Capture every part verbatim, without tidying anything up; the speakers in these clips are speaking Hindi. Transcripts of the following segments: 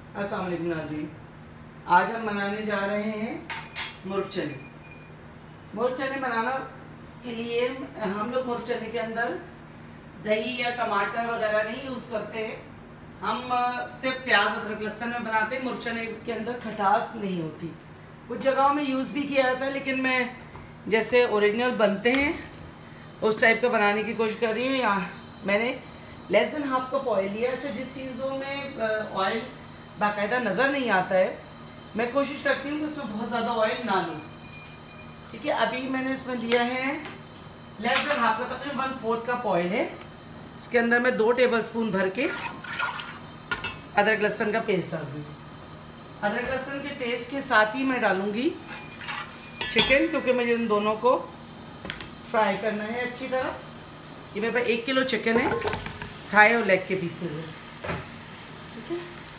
अस्सलाम वालेकुम नाज़रीन, आज हम बनाने जा रहे हैं मुर्ग चने। मुर्ग चने बनाना के लिए हम लोग मुर्ग चने के अंदर दही या टमाटर वगैरह नहीं यूज़ करते हैं। हम सिर्फ प्याज अदरक लहसुन में बनाते हैं। मुर्ग चने के अंदर खटास नहीं होती। कुछ जगहों में यूज़ भी किया जाता है, लेकिन मैं जैसे ओरिजिनल बनते हैं उस टाइप का बनाने की कोशिश कर रही हूँ। यहाँ मैंने less than half cup oil लिया। अच्छा, जिस चीज़ों में ऑयल बाकायदा नज़र नहीं आता है, मैं कोशिश करती हूँ कि उसमें बहुत ज़्यादा ऑयल ना लूँ। ठीक है, अभी मैंने इसमें लिया है लेस देन हाफ का, तकरीबन वन फोर्थ कप ऑयल है। इसके अंदर मैं दो टेबल स्पून भर के अदरक लहसुन का पेस्ट डाल दूँगी। अदरक लहसुन के पेस्ट के साथ ही मैं डालूँगी चिकन, क्योंकि मुझे इन दोनों को फ्राई करना है अच्छी तरह। ये मेरे पास एक किलो चिकन है, थाई और लेग के पीसेज है। ठीक है,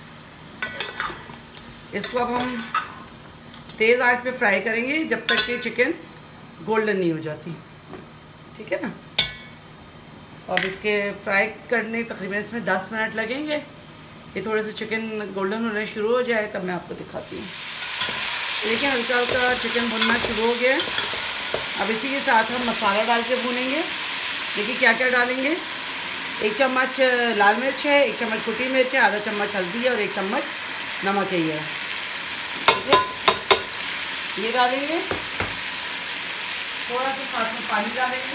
इसको अब हम तेज़ आंच पे फ्राई करेंगे जब तक कि चिकन गोल्डन नहीं हो जाती। ठीक है ना। अब इसके फ्राई करने तकरीबन इसमें दस मिनट लगेंगे। ये थोड़े से चिकन गोल्डन होना शुरू हो जाए तब मैं आपको दिखाती हूँ। देखिए, हल्का हल्का चिकन भुनना शुरू हो गया। अब इसी के साथ हम मसाला डाल के भूनेंगे। देखिए क्या क्या डालेंगे। एक चम्मच लाल मिर्च है, एक चम्मच कुटी मिर्च है, आधा चम्मच हल्दी है और एक चम्मच नमक है। ये ठीक है, ये डालेंगे। थोड़ा सा साथ में पानी डालेंगे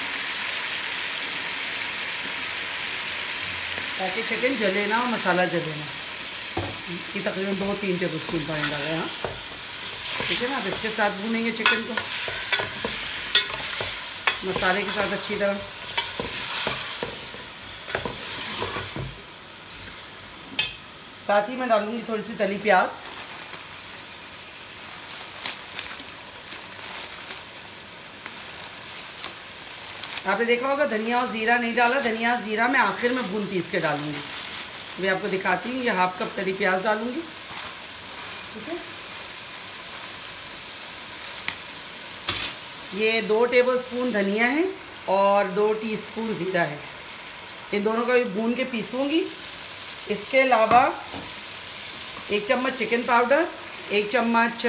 ताकि चिकन जले ना और मसाला जले ना। ये तकरीबन दो तीन टेबल स्पून पानी डालें। हाँ ठीक है ना। अब इसके साथ भूनेंगे चिकन को मसाले के साथ अच्छी तरह। साथ ही मैं डालूंगी थोड़ी सी तली प्याज। आपने देखा होगा धनिया और ज़ीरा नहीं डाला। धनिया ज़ीरा मैं आखिर में भून पीस के डालूंगी। मैं आपको दिखाती हूँ। ये हाफ कप तली प्याज डालूंगी। ठीक है, ये दो टेबल स्पून धनिया है और दो टीस्पून ज़ीरा है। इन दोनों का भी भून के पीसूँगी। इसके अलावा एक चम्मच चिकन पाउडर, एक चम्मच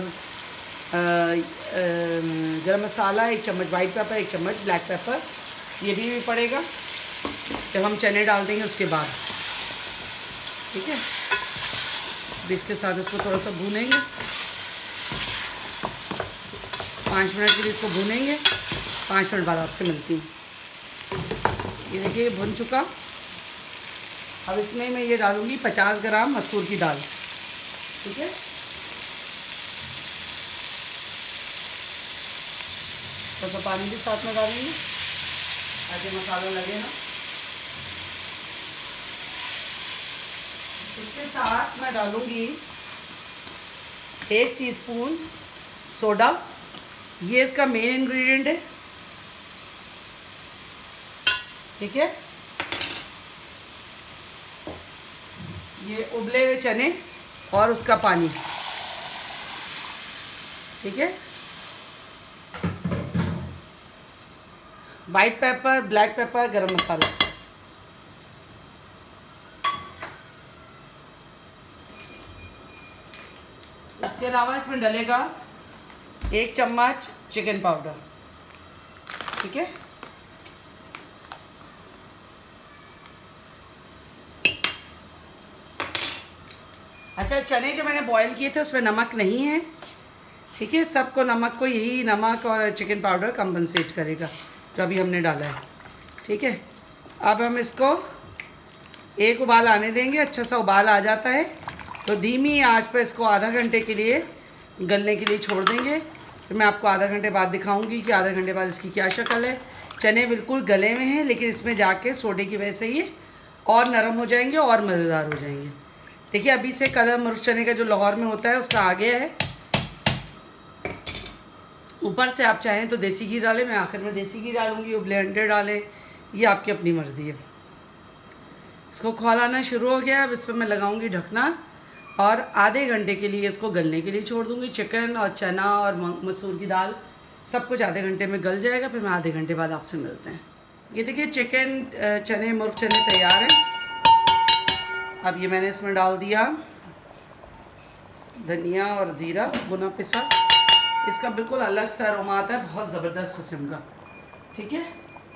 गरम मसाला, एक चम्मच वाइट पेपर, एक चम्मच ब्लैक पेपर, ये भी, भी पड़ेगा जब हम चने डाल देंगे उसके बाद। ठीक है, इसके साथ इसको थोड़ा सा भूनेंगे। पाँच मिनट के लिए इसको भूनेंगे। पाँच मिनट बाद आपसे मिलती हूँ। ये देखिए, ये भुन चुका। अब इसमें मैं ये डालूँगी पचास ग्राम मसूर की दाल। ठीक है, तो, तो पानी भी साथ में डालेंगे ताकि मसाला लगे ना। इसके साथ मैं डालूँगी एक टीस्पून सोडा। ये इसका मेन इंग्रेडिएंट है। ठीक है, ये उबले हुए चने और उसका पानी। ठीक है, वाइट पेपर, ब्लैक पेपर, गरम मसाला। इसके अलावा इसमें डलेगा एक चम्मच चिकन पाउडर। ठीक है, अच्छा, चने जो मैंने बॉईल किए थे उसमें नमक नहीं है। ठीक है, सबको नमक को यही नमक और चिकन पाउडर कंपनसेट करेगा जो अभी हमने डाला है। ठीक है, अब हम इसको एक उबाल आने देंगे। अच्छा सा उबाल आ जाता है तो धीमी आंच पर इसको आधा घंटे के लिए गलने के लिए छोड़ देंगे। फिर मैं आपको आधा घंटे बाद दिखाऊंगी कि आधा घंटे बाद इसकी क्या शक्ल है। चने बिल्कुल गले में हैं, लेकिन इसमें जाके सोडे की वजह से ये और नरम हो जाएंगे और मज़ेदार हो जाएंगे। देखिए, अभी से कलर मुर्ग चने का जो लाहौर में होता है उसका आ गया है। ऊपर से आप चाहें तो देसी घी डालें। मैं आखिर में देसी घी डालूंगी, वो ब्लेंडर डालें, ये आपकी अपनी मर्ज़ी है। इसको खौलाना शुरू हो गया। अब इस पर मैं लगाऊंगी ढकना और आधे घंटे के लिए इसको गलने के लिए छोड़ दूंगी। चिकन और चना और मसूर की दाल सब कुछ आधे घंटे में गल जाएगा। फिर मैं आधे घंटे बाद आपसे मिलते हैं। ये देखिए, चिकन चने मुर्ग चने तैयार हैं। अब ये मैंने इसमें डाल दिया धनिया और ज़ीरा भुना पिसा, इसका बिल्कुल अलग सा अरोमा आता है, बहुत ज़बरदस्त किस्म का। ठीक है,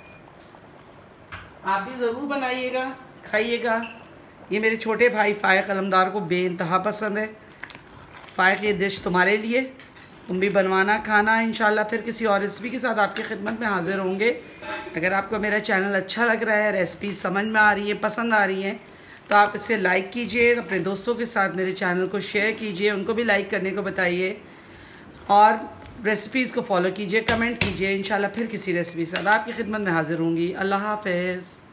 आप भी ज़रूर बनाइएगा, खाइएगा। ये मेरे छोटे भाई फ़ाइक अलमदार को बेइंतहा पसंद है। फ़ाइक, ये डिश तुम्हारे लिए, तुम भी बनवाना खाना। इंशाल्लाह फिर किसी और रेसिपी के साथ आपकी खिदमत में हाज़िर होंगे। अगर आपको मेरा चैनल अच्छा लग रहा है, रेसिपी समझ में आ रही है, पसंद आ रही हैं, तो आप इसे लाइक कीजिए, अपने दोस्तों के साथ मेरे चैनल को शेयर कीजिए, उनको भी लाइक करने को बताइए और रेसिपीज़ को फॉलो कीजिए, कमेंट कीजिए। इंशाल्लाह फिर किसी रेसिपी के साथ आपकी खिदमत में हाज़िर होंगी। अल्लाह हाफ़िज़।